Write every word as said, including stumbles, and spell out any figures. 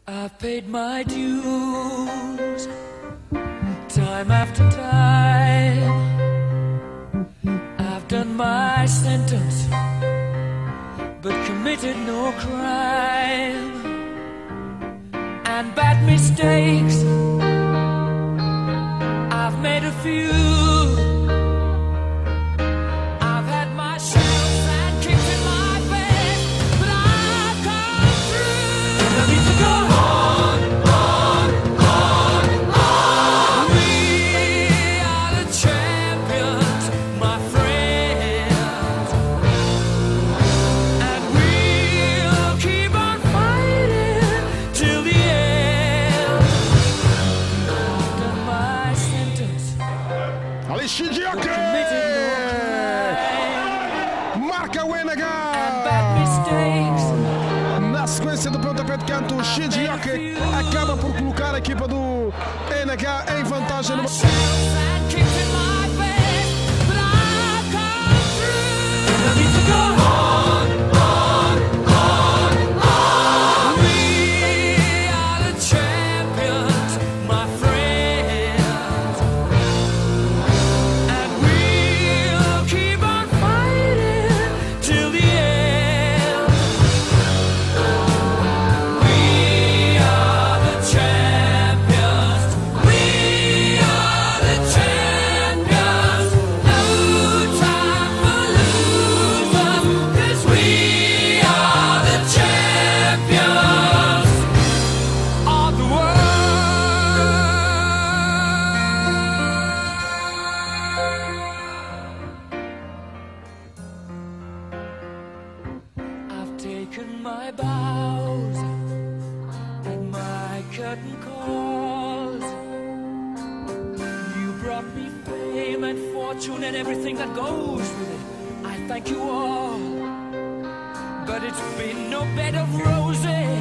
I've paid my dues, time after time. I've done my sentence, but committed no crime. And bad mistakes, I've made a few. I've had my shells and kicked in my face, but I've come through. I need to go on, on, on, on. We are the champions, my friends, and we'll keep on fighting till the end. I've done my sentence. Alexandre Dioque! Marca o Enaga! Na sequência do pontapé de canto, o Shinji Dioque acaba por colocar a equipa do Enaga em vantagem no... Taken my bows and my curtain calls. You brought me fame and fortune and everything that goes with it. I thank you all, but it's been no bed of roses.